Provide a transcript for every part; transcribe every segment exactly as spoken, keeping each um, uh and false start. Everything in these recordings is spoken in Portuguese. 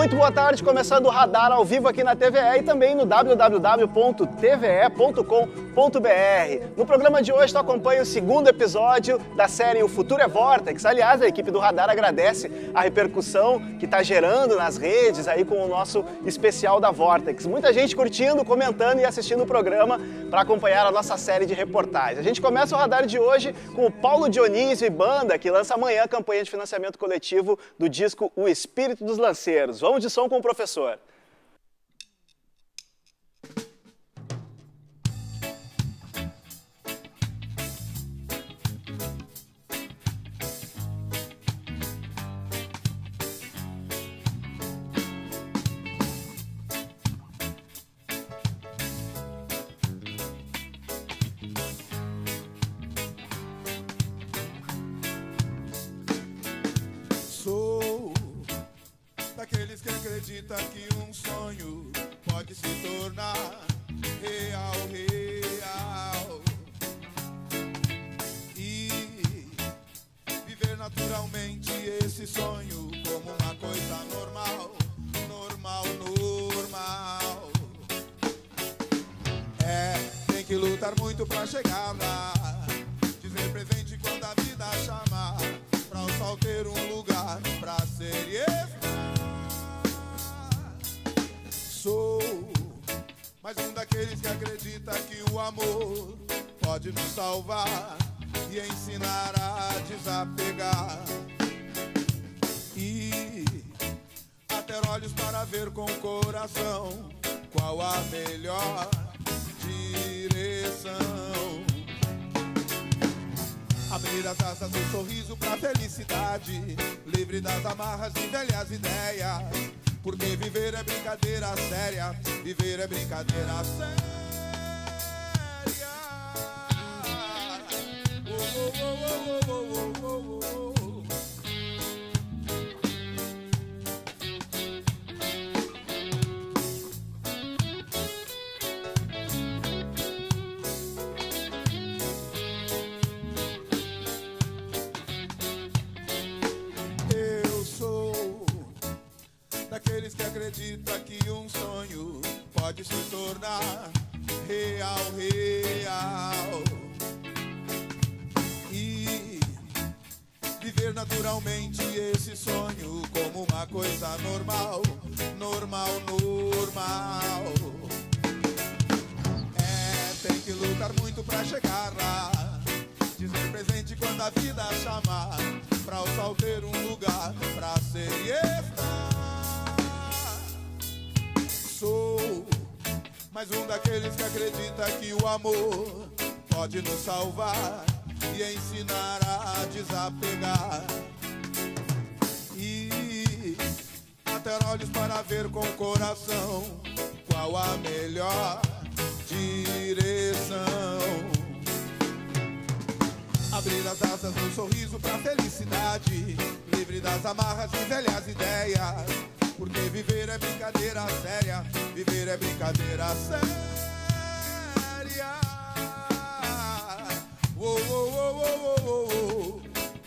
Muito boa tarde, começando o Radar ao vivo aqui na T V E e também no w w w ponto t v e ponto com ponto b r. No programa de hoje tu acompanha o segundo episódio da série O Futuro é Vortex. Aliás, a equipe do Radar agradece a repercussão que está gerando nas redes aí com o nosso especial da Vortex. Muita gente curtindo, comentando e assistindo o programa para acompanhar a nossa série de reportagens. A gente começa o Radar de hoje com o Paulo Dionísio e Banda, que lança amanhã a campanha de financiamento coletivo do disco O Espírito dos Lanceiros. Vamos de som com o professor. Acredita que um sonho pode se tornar real, real e viver naturalmente esse sonho como uma coisa normal, normal, normal. É, tem que lutar muito pra chegar lá, dizer presente quando a vida chamar, pra o sol ter um lugar pra ser e estar. Sou mais um daqueles que acredita que o amor pode nos salvar e ensinar a desapegar e a ter olhos para ver com o coração qual a melhor direção. Abrir as asas do sorriso pra felicidade, livre das amarras de velhas ideias. Porque viver é brincadeira séria, viver é brincadeira séria. Oh, oh, oh, oh, oh, oh, oh, oh. Daqueles que acreditam que um sonho pode se tornar real, real e viver naturalmente esse sonho como uma coisa normal, normal, normal. É, tem que lutar muito pra chegar lá, dizer presente quando a vida chamar, pra o sol ter um lugar pra ser e estar. Sou mais um daqueles que acredita que o amor pode nos salvar e ensinar a desapegar e a ter olhos para ver com o coração qual a melhor direção. Abrir as asas do sorriso pra felicidade, livre das amarras de velhas ideias. Porque viver é brincadeira séria, viver é brincadeira séria. Oh, oh, oh, oh, oh, oh.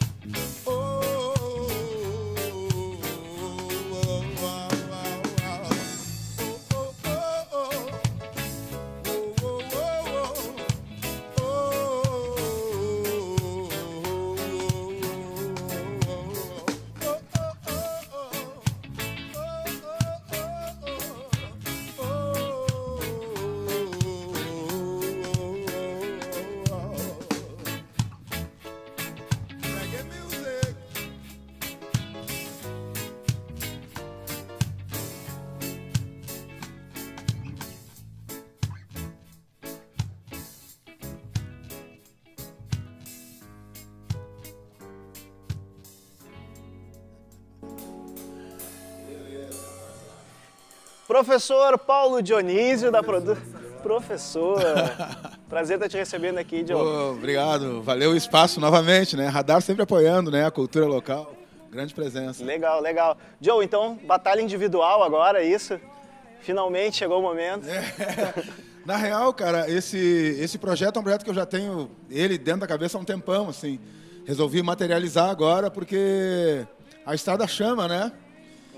Professor Paulo Dionísio da Produ... Professor, prazer estar te recebendo aqui, Diogo. Oh, obrigado, valeu o espaço novamente, né? Radar sempre apoiando, né? A cultura local, grande presença. Legal, legal. Joe, então, batalha individual agora, isso? Finalmente chegou o momento. É. Na real, cara, esse, esse projeto é um projeto que eu já tenho ele dentro da cabeça há um tempão, assim. Resolvi materializar agora porque a estrada chama, né? Com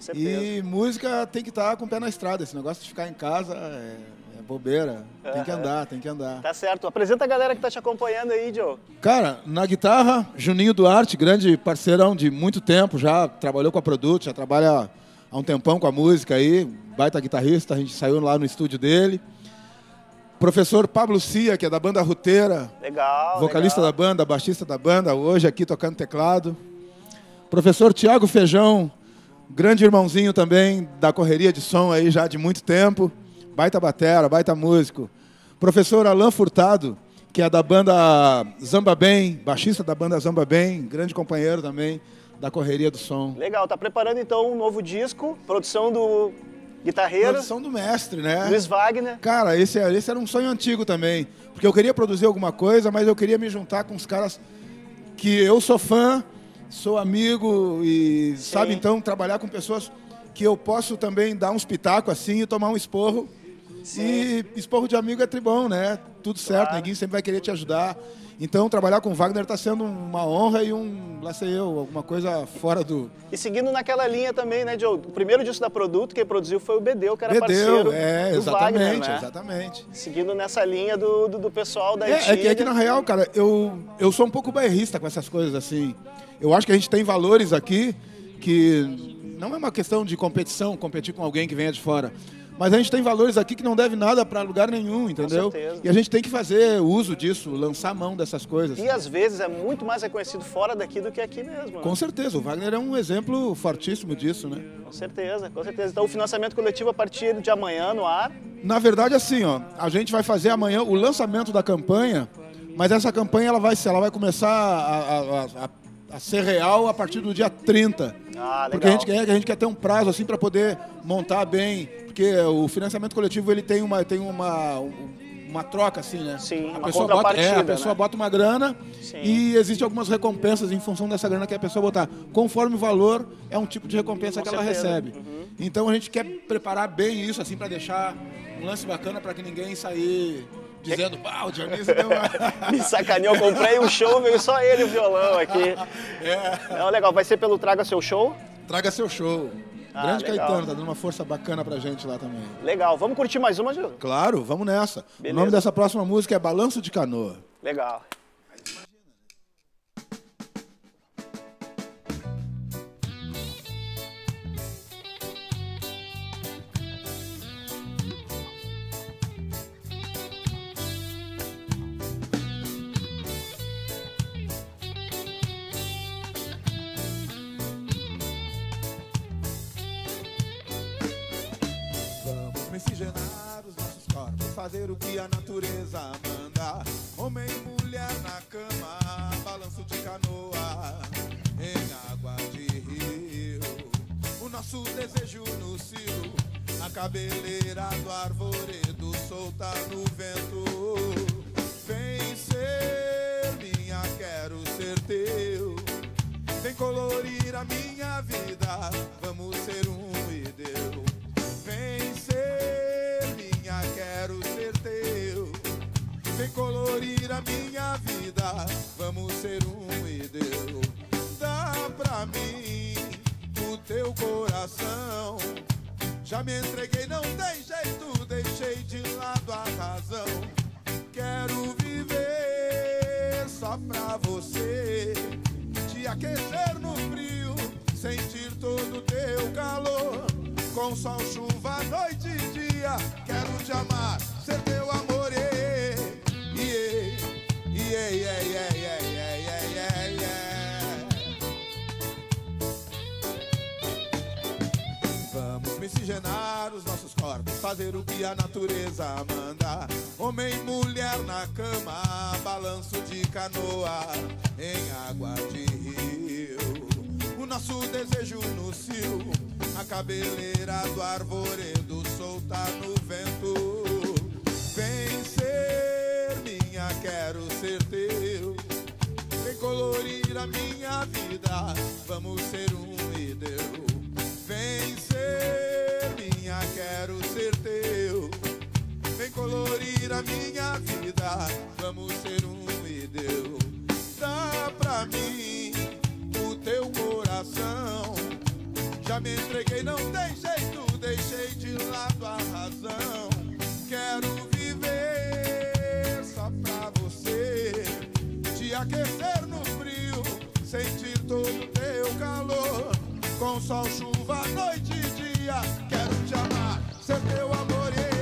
certeza. E música tem que estar com o pé na estrada. Esse negócio de ficar em casa é, é bobeira. Tem Uhum. que andar, tem que andar. Tá certo. Apresenta a galera que tá te acompanhando aí, Joe. Cara, na guitarra, Juninho Duarte, grande parceirão de muito tempo, já trabalhou com a Produto, já trabalha há um tempão com a música aí, baita guitarrista, a gente saiu lá no estúdio dele. Professor Pablo Cia, que é da banda Ruteira, Legal, vocalista legal. da banda, baixista da banda, hoje aqui tocando teclado. Professor Tiago Feijão, grande irmãozinho também da correria de som aí já de muito tempo, baita batera, baita músico. Professor Alan Furtado, que é da banda Zamba Bem, baixista da banda Zamba Bem, grande companheiro também da correria do som. Legal, tá preparando então um novo disco, produção do guitarreiro, Produção do mestre, né? Luiz Wagner. Cara, esse, esse era um sonho antigo também, porque eu queria produzir alguma coisa, mas eu queria me juntar com os caras que eu sou fã, sou amigo e, Sim. sabe, então, trabalhar com pessoas que eu posso também dar uns pitacos assim e tomar um esporro. Sim. E esporro de amigo é tribom, né? Tudo certo, Claro. ninguém sempre vai querer te ajudar. Então, trabalhar com o Wagner está sendo uma honra e um, lá sei eu, alguma coisa fora do... E seguindo naquela linha também, né, Joe? O primeiro disco da Produto, quem produziu foi o Bedeu, que era Bedeu, parceiro é, do exatamente, Wagner, né? exatamente. Seguindo nessa linha do, do, do pessoal da É, antiga. é que, é que, na real, cara, eu, eu sou um pouco bairrista com essas coisas assim. Eu acho que a gente tem valores aqui que não é uma questão de competição, competir com alguém que venha de fora. Mas a gente tem valores aqui que não deve nada para lugar nenhum, entendeu? certeza. E a gente tem que fazer uso disso, lançar mão dessas coisas. E às vezes é muito mais reconhecido fora daqui do que aqui mesmo. Né? Com certeza, o Wagner é um exemplo fortíssimo disso, né? Com certeza, com certeza. Então o financiamento coletivo a partir de amanhã no ar. Na verdade, assim, ó, a gente vai fazer amanhã o lançamento da campanha, mas essa campanha ela vai, ela vai começar a, a, a, a ser real a partir do dia trinta. Ah, legal. Porque a gente quer, a gente quer ter um prazo assim para poder montar bem, porque o financiamento coletivo ele tem uma, tem uma, uma troca assim, né? Sim, a uma pessoa bota, contrapartida, é, a pessoa né? bota uma grana Sim. e existem algumas recompensas em função dessa grana que a pessoa botar. Conforme o valor, é um tipo de recompensa Com que ela certeza. recebe. Uhum. Então a gente quer preparar bem isso assim para deixar um lance bacana para que ninguém sair dizendo, pá, o Dionísio deu uma... Me sacaneou, comprei um show, veio só ele e o violão aqui. É. Não, legal, vai ser pelo Traga Seu Show? Traga seu show. Ah, Grande legal. Caetano, tá dando uma força bacana pra gente lá também. Legal, vamos curtir mais uma, Gil? Claro, vamos nessa. Beleza. O nome dessa próxima música é Balanço de Canoa. Legal. Vamos miscigenar os nossos corpos, fazer o que a natureza manda. Homem e mulher na cama, balanço de canoa, em água de rio. O nosso desejo no cio, a cabeleira do arvoredo solta no vento. Vem ser minha, quero ser teu. Vem colorir a minha vida, vamos ser um e deu. Vem ser minha, quero ser teu. Vem colorir a minha vida, vamos ser um e deu. Dá pra mim o teu coração. Já me entreguei, não tem jeito, deixei de lado a razão. Quero viver só pra você, te aquecer no frio, sentir todo o teu calor. Com sol, chuva, noite e dia, quero te amar, ser teu amor. Yeah, yeah, yeah, yeah, yeah, yeah, yeah, yeah, yeah. Vamos miscigenar os nossos corpos, fazer o que a natureza manda. Homem e mulher na cama, balanço de canoa, em água de rio. O nosso desejo no cio, a cabeleira do arvoredo solta no vento. Vem ser minha, quero ser teu. Vem colorir a minha vida, vamos ser um e deu. Vem ser minha, quero ser teu. Vem colorir a minha vida, vamos ser um e deu. Dá pra mim o teu coração. Já me entreguei, não tem jeito, deixei de lado a razão. Quero viver só pra você, te aquecer no frio, sentir todo teu calor. Com sol, chuva, noite e dia, quero te amar, ser teu amor, yeah.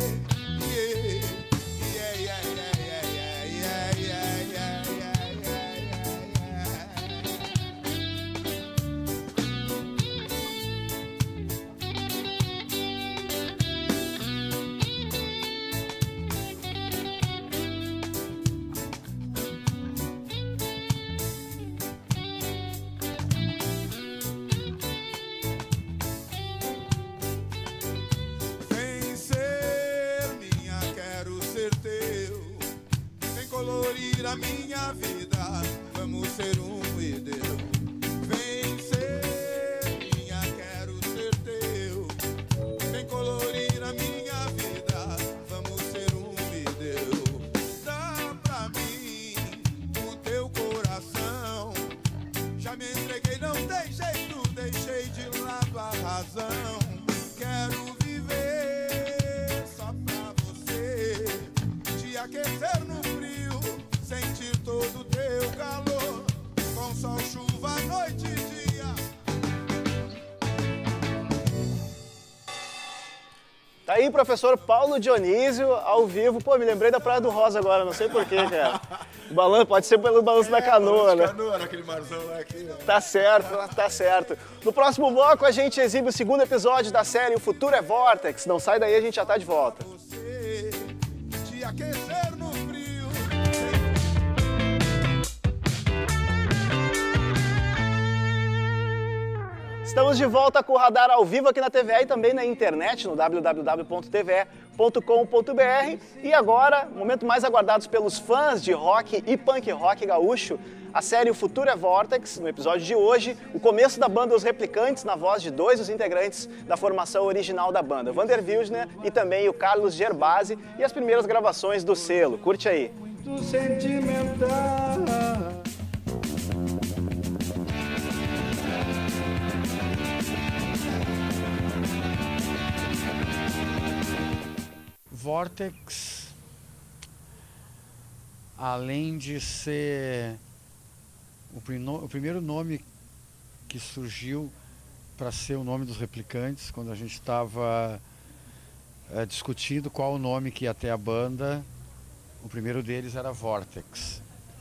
Colorir a minha vida, vamos ser um e Deus. Vem ser minha, quero ser teu. Vem colorir a minha vida, vamos ser um e Deus. Dá pra mim o teu coração. Já me entreguei, não tem jeito, deixei de lado a razão. Quero viver só pra você, te aquecer no frio, sentir todo o teu calor, com sol, chuva, noite e dia. Tá aí, professor Paulo Dionísio, ao vivo. Pô, me lembrei da Praia do Rosa agora, não sei porquê, cara. O balanço, pode ser pelo balanço é, da canoa, né? Canoa, naquele marzão lá aqui, né? Tá certo, tá certo. No próximo bloco a gente exibe o segundo episódio da série O Futuro é Vortex. Não sai daí, a gente já tá de volta. Você, te aquecer no frio. Estamos de volta com o Radar ao vivo aqui na T V E e também na internet, no w w w ponto t v e ponto com ponto b r. E agora, momento mais aguardado pelos fãs de rock e punk rock gaúcho, a série O Futuro é Vortex. No episódio de hoje, o começo da banda Os Replicantes, na voz de dois dos integrantes da formação original da banda, Vander Wildner e também o Carlos Gerbasi, e as primeiras gravações do selo. Curte aí. Muito sentimental. Vortex, além de ser o, prino, o primeiro nome que surgiu para ser o nome dos Replicantes, quando a gente estava é, discutindo qual o nome que ia ter a banda, o primeiro deles era Vortex.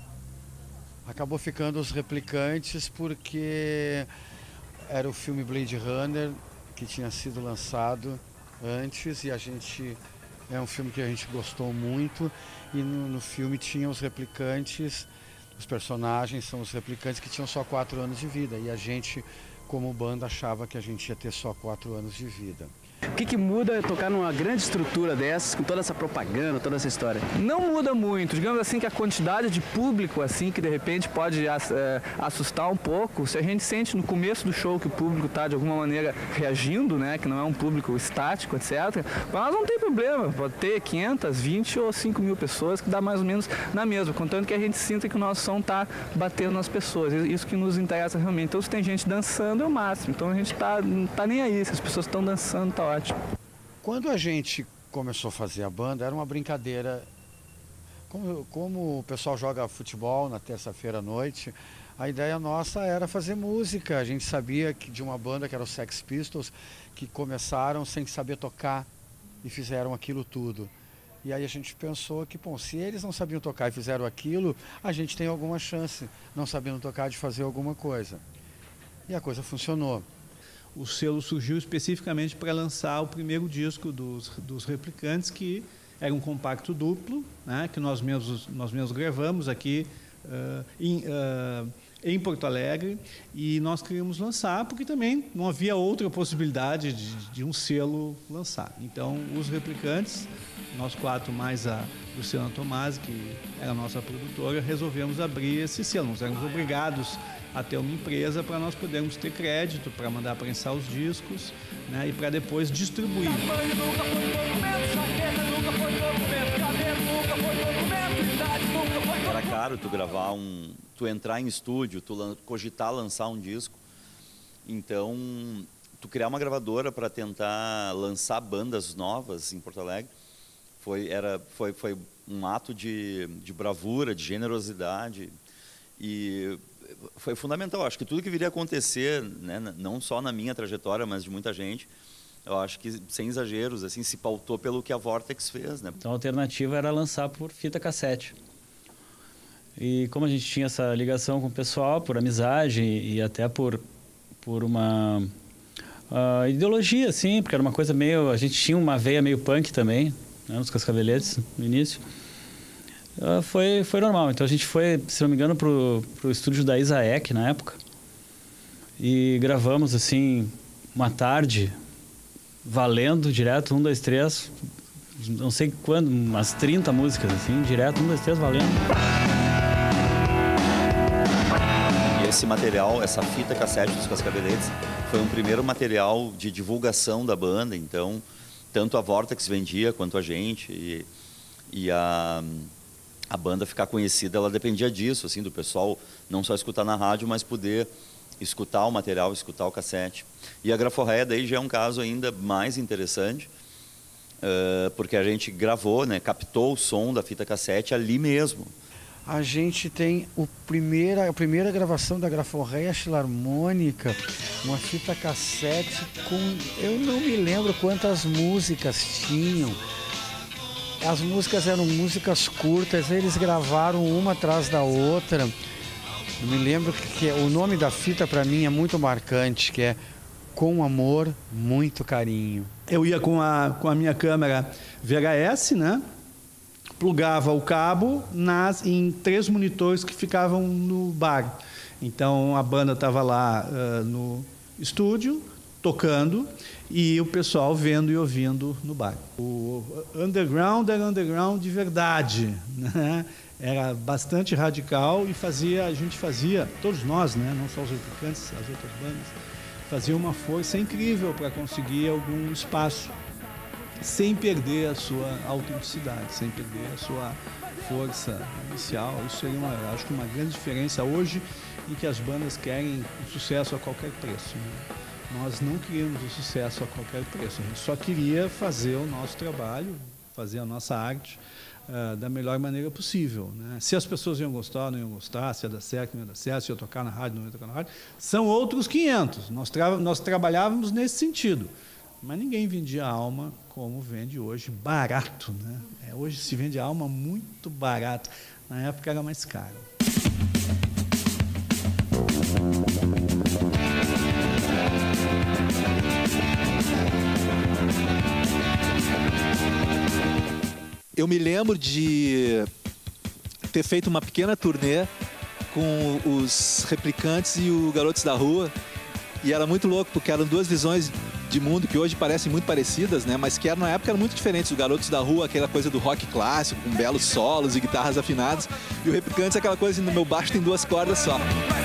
Acabou ficando Os Replicantes porque era o filme Blade Runner que tinha sido lançado antes, e a gente... É um filme que a gente gostou muito, e no, no filme tinha os replicantes, os personagens são os replicantes que tinham só quatro anos de vida, e a gente, como banda, achava que a gente ia ter só quatro anos de vida. O que, que muda tocar numa grande estrutura dessas, com toda essa propaganda, toda essa história? Não muda muito, digamos assim que a quantidade de público assim que de repente pode é, assustar um pouco, se a gente sente no começo do show que o público está de alguma maneira reagindo, né, que não é um público estático, etcétera, para nós não tem problema, pode ter quinhentas, vinte ou cinco mil pessoas, que dá mais ou menos na mesma, contanto que a gente sinta que o nosso som está batendo nas pessoas, isso que nos interessa realmente. Então se tem gente dançando é o máximo, então a gente tá, não tá nem aí, se as pessoas estão dançando, tá ótimo. Quando a gente começou a fazer a banda, era uma brincadeira. Como, como o pessoal joga futebol na terça-feira à noite, a ideia nossa era fazer música. A gente sabia que de uma banda que era os Sex Pistols, que começaram sem saber tocar e fizeram aquilo tudo. E aí a gente pensou que, bom, se eles não sabiam tocar e fizeram aquilo, a gente tem alguma chance, não sabendo tocar, de fazer alguma coisa. E a coisa funcionou. O selo surgiu especificamente para lançar o primeiro disco dos, dos Replicantes, que era um compacto duplo, né, que nós mesmos, nós mesmos gravamos aqui uh, em, uh, em Porto Alegre, e nós queríamos lançar porque também não havia outra possibilidade de, de um selo lançar. Então, os Replicantes, nós quatro mais a Luciana Tomasi, que era a nossa produtora, resolvemos abrir esse selo. Nós éramos obrigados a ter uma empresa para nós podermos ter crédito, para mandar prensar os discos, né, e para depois distribuir. Era caro tu gravar um, tu entrar em estúdio, tu cogitar lançar um disco. Então tu criar uma gravadora para tentar lançar bandas novas em Porto Alegre foi, era, foi, foi um ato de, de bravura, de generosidade, e foi fundamental. Acho que tudo que viria a acontecer, né, não só na minha trajetória, mas de muita gente, eu acho que, sem exageros, assim, se pautou pelo que a Vortex fez, né? Então a alternativa era lançar por fita cassete. E como a gente tinha essa ligação com o pessoal, por amizade e até por, por uma uh, ideologia, assim, porque era uma coisa meio... A gente tinha uma veia meio punk também, né, nos Cascaveletes, no início. Uh, foi, foi normal. Então a gente foi, se não me engano, pro, pro estúdio da Isaek, na época. E gravamos, assim, uma tarde, valendo, direto, um, dois, três... Não sei quando, umas trinta músicas, assim, direto, um, dois, três, valendo. Esse material, essa fita cassete dos Cascaveletes, foi um primeiro material de divulgação da banda, então tanto a Vortex vendia quanto a gente, e, e a, a banda ficar conhecida, ela dependia disso, assim, do pessoal não só escutar na rádio, mas poder escutar o material, escutar o cassete. E a Graforreia daí já é um caso ainda mais interessante, uh, porque a gente gravou, né, captou o som da fita cassete ali mesmo. A gente tem o primeira, a primeira gravação da Graforreia Filarmônica, uma fita cassete com... Eu não me lembro quantas músicas tinham. As músicas eram músicas curtas, eles gravaram uma atrás da outra. Eu me lembro que o nome da fita para mim é muito marcante, que é Com Amor, Muito Carinho. Eu ia com a, com a minha câmera V H S, né? Plugava o cabo nas, em três monitores que ficavam no bar. Então a banda estava lá uh, no estúdio, tocando, e o pessoal vendo e ouvindo no bar. O underground era underground de verdade, né? Era bastante radical e fazia, a gente fazia, todos nós, né? Não só os Replicantes, as outras bandas, fazia uma força incrível para conseguir algum espaço, sem perder a sua autenticidade, sem perder a sua força inicial. Isso seria, uma, acho que, uma grande diferença hoje, em que as bandas querem o sucesso a qualquer preço, né? Nós não queríamos o sucesso a qualquer preço, a gente só queria fazer o nosso trabalho, fazer a nossa arte uh, da melhor maneira possível, né? Se as pessoas iam gostar ou não iam gostar, se ia dar certo, não ia dar certo, se ia tocar na rádio, não ia tocar na rádio, são outros quinhentos. Nós, tra nós trabalhávamos nesse sentido. Mas ninguém vendia alma como vende hoje, barato, né? É, hoje se vende alma muito barato. Na época era mais caro. Eu me lembro de ter feito uma pequena turnê com os Replicantes e o Garotos da Rua. E era muito louco, porque eram duas visões de mundo que hoje parecem muito parecidas, né? Mas que na época eram muito diferentes. Os Garotos da Rua, aquela coisa do rock clássico, com belos solos e guitarras afinadas. E o Replicantes, aquela coisa assim, no meu baixo tem duas cordas só.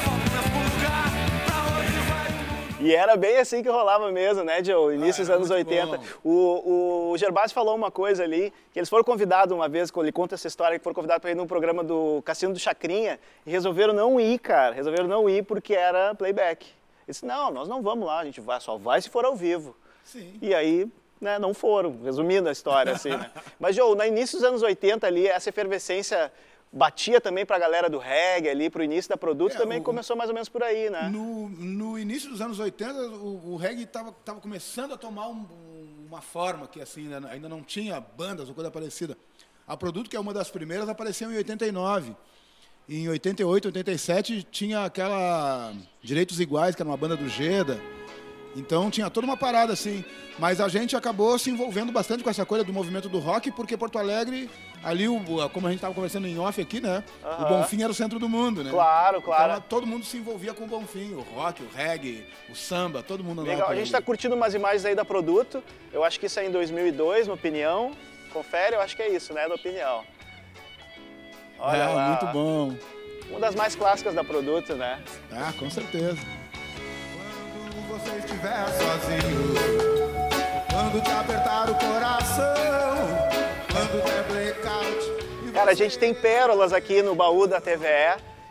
E era bem assim que rolava mesmo, né, Joe? Início dos ah, anos oitenta. O, o Gervásio falou uma coisa ali, que eles foram convidados uma vez, quando ele conta essa história, que foram convidados para ir num programa do Cassino do Chacrinha, e resolveram não ir, cara. Resolveram não ir porque era playback. Ele disse, não, nós não vamos lá, a gente vai, só vai se for ao vivo. Sim. E aí, né, não foram, resumindo a história, assim, né? Mas, Joe, no início dos anos oitenta ali, essa efervescência batia também para a galera do reggae ali, para o início da Produto, é, também o, começou mais ou menos por aí, né? No, no início dos anos oitenta, o, o reggae estava tava começando a tomar um, uma forma que, assim, né, ainda não tinha bandas ou coisa parecida. A Produto, que é uma das primeiras, apareceu em oitenta e nove. Em oitenta e oito, oitenta e sete, tinha aquela Direitos Iguais, que era uma banda do Geda. Então, tinha toda uma parada, assim. Mas a gente acabou se envolvendo bastante com essa coisa do movimento do rock, porque Porto Alegre, ali, o, como a gente estava conversando em off aqui, né? Uhum. O Bonfim era o centro do mundo, né? Claro, claro. Então, todo mundo se envolvia com o Bonfim. O rock, o reggae, o samba, todo mundo andava. Legal, a gente está curtindo umas imagens aí da Produto. Eu acho que isso é em dois mil e dois, no Opinião. Confere, eu acho que é isso, né? No Opinião. Olha é, lá. Muito bom. Uma das mais clássicas da Produto, né? Ah, com certeza. Quando você estiver sozinho, quando te apertar o coração, quando der blackout... Cara, a gente tem pérolas aqui no baú da T V E.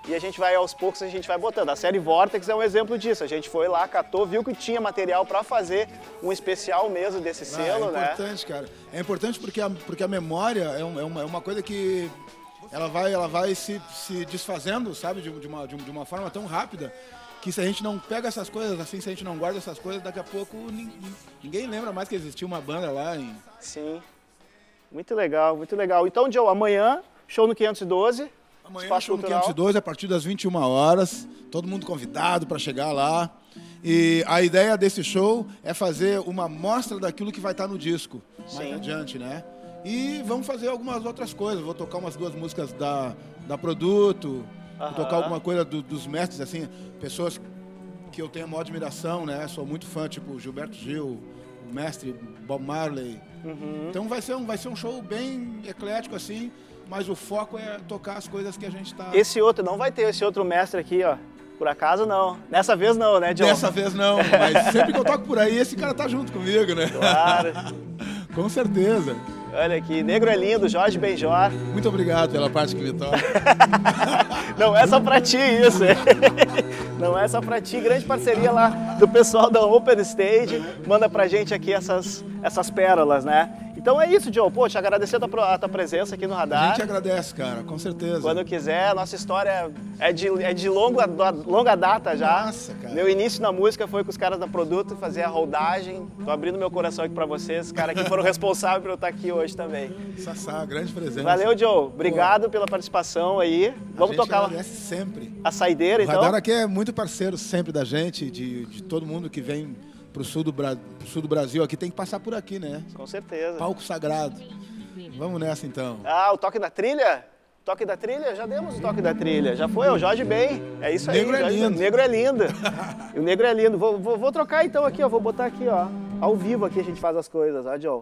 e a gente vai aos poucos, a gente vai botando. A série Vortex é um exemplo disso. A gente foi lá, catou, viu que tinha material para fazer um especial mesmo desse selo, né? É importante, né? cara. É importante porque a, porque a memória é, um, é, uma, é uma coisa que ela vai, ela vai se, se desfazendo, sabe, de, de, uma, de uma forma tão rápida que se a gente não pega essas coisas, assim, se a gente não guarda essas coisas, daqui a pouco ninguém, ninguém lembra mais que existia uma banda lá. Em... Sim. Muito legal, muito legal. Então, Joe, amanhã, show no quinhentos e doze. Amanhã, Espaço show no Cultural. quinhentos e doze, a partir das vinte e uma horas. Todo mundo convidado para chegar lá. E a ideia desse show é fazer uma mostra daquilo que vai estar no disco. Sim. Mais adiante, né? E vamos fazer algumas outras coisas. Vou tocar umas duas músicas da, da Produto. Vou tocar alguma coisa do, dos mestres, assim, pessoas que eu tenho a maior admiração, né? Sou muito fã, tipo Gilberto Gil, o mestre Bob Marley. Uhum. Então vai ser, um, vai ser um show bem eclético, assim, mas o foco é tocar as coisas que a gente tá... Esse outro, não vai ter esse outro mestre aqui, ó. Por acaso não. Dessa vez não, né, John? Dessa vez não, mas sempre que eu toco por aí, esse cara tá junto comigo, né? Claro. Com certeza. Olha aqui, Negro é Lindo, Jorge Benjor. Muito obrigado pela parte que me toca. Não é só pra ti isso, hein? Não é só pra ti, grande parceria lá do pessoal da Open Stage, manda pra gente aqui essas, essas pérolas, né? Então é isso, Joe. Pô, te agradecer a tua, a tua presença aqui no Radar. A gente agradece, cara, com certeza. Quando quiser, a nossa história é de, é de longa, longa data já. Nossa, cara. Meu início na música foi com os caras da Produto, fazer a rodagem. Tô abrindo meu coração aqui pra vocês, os caras que foram responsáveis por eu estar aqui hoje também. Sassá, grande presença. Valeu, Joe. Obrigado Pô. pela participação aí. Vamos a gente tocar agradece sempre. A saideira, o então. O Radar aqui é muito parceiro sempre da gente, de, de todo mundo que vem pro sul, do Bra... pro sul do Brasil aqui, tem que passar por aqui, né? Com certeza. Palco sagrado. Vamos nessa, então. Ah, o toque da trilha? Toque da trilha? Já demos o toque da trilha. Já foi, o Jorge Ben. É isso aí. Negro é Jorge... lindo. Negro é lindo. E o Negro é lindo. Vou, vou, vou trocar então aqui, ó. Vou botar aqui, ó. Ao vivo aqui a gente faz as coisas, ó, Joe.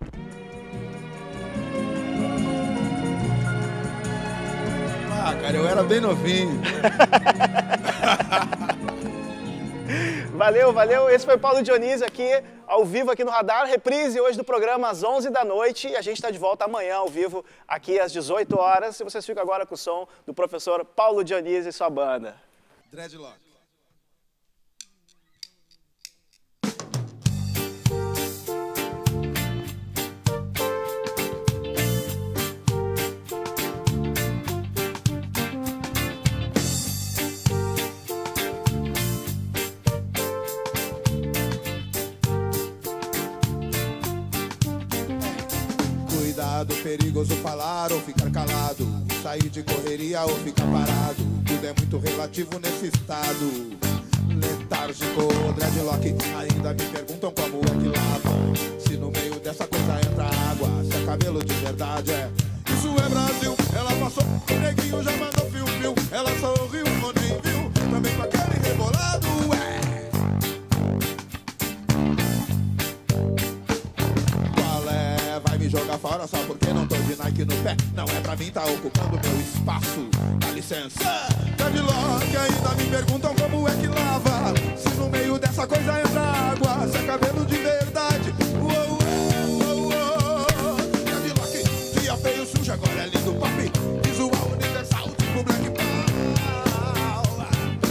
Ah, cara, eu era bem novinho. Valeu, valeu. Esse foi Paulo Dionísio aqui, ao vivo aqui no Radar. Reprise hoje do programa às onze da noite. E a gente está de volta amanhã ao vivo aqui às dezoito horas. E vocês ficam agora com o som do professor Paulo Dionísio e sua banda. Dreadlock. Perigoso falar ou ficar calado, sair de correria ou ficar parado, tudo é muito relativo nesse estado letárgico. Dreadlock, ainda me perguntam como é que lava, se no meio dessa coisa entra água, se é cabelo de verdade, é. Isso é Brasil, ela passou, o neguinho já mandou fio-fio, ela sorriu, onde viu, também com aquele rebolado, é. Jogar fora só porque não tô de Nike no pé. Não é pra mim, tá ocupando meu espaço. Dá licença. Dreadlock, ainda me perguntam como é que lava, se no meio dessa coisa entra água, se é cabelo de verdade. Uou, uou, uou. Dreadlock, dia feio, sujo, agora é lindo pop. Visual universal, tipo Black Power.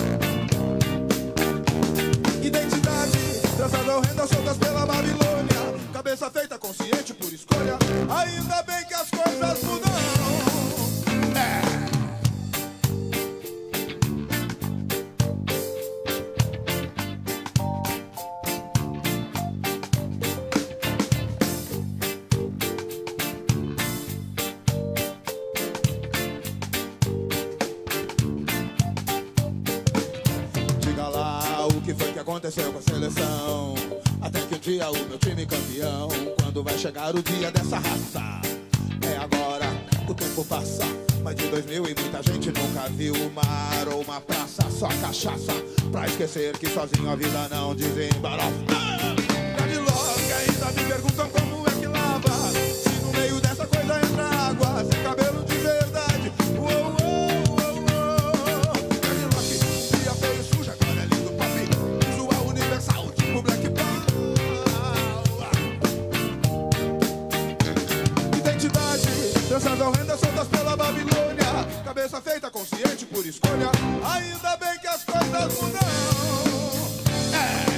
Identidade, danças horrendas soltas pela Babilônia. Cabeça feita, consciente por escolha. Ainda bem que as coisas mudam. É. Diga lá o que foi que aconteceu com a seleção. Até que um dia o meu time campeão. Quando vai chegar o dia dessa raça? É agora, o tempo passa. Mais de dois mil e muita gente nunca viu o mar ou uma praça. Só cachaça, pra esquecer que sozinho a vida não desembaraça. Dreadlock, ainda me perguntam como é que lava, se no meio dessa coisa entra água, se é cabelo de verdade. Uou, uou, uou, uou. Dreadlock, dia feio, sujo, agora é lindo pop. Visual universal, tipo Black Power. Danças horrendas soltas pela Babilônia. Cabeça cabeça feita consciente por escolha. Ainda bem que as coisas mudam. É.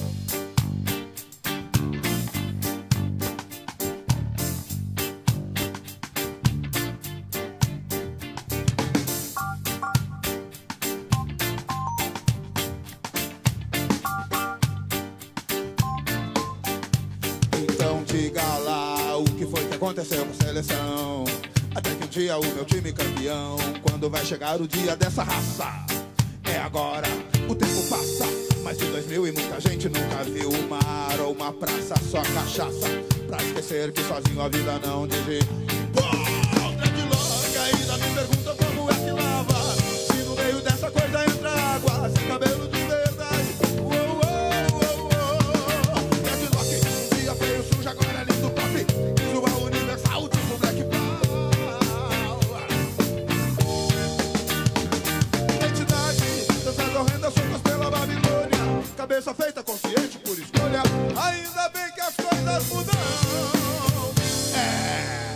Então diga lá o que foi que aconteceu com a seleção. Até que um dia o meu time campeão. Quando vai chegar o dia dessa raça? É agora, o tempo passa. Mais de dois mil e muita gente nunca viu um mar ou uma praça. Só cachaça, pra esquecer que sozinho a vida não dirige. Pô, dreadlock ainda me pergunta como é que lava. Se no meio dessa coisa entra água, sem cabelo de verdade. Uou, uou, uou, uou. Dreadlock, um dia feio, sujo, agora é lindo, top. Visual universal, tipo Black Power. Correndo soltas pela Babilônia. Cabeça feita consciente por escolha. Ainda bem que as coisas mudam. É.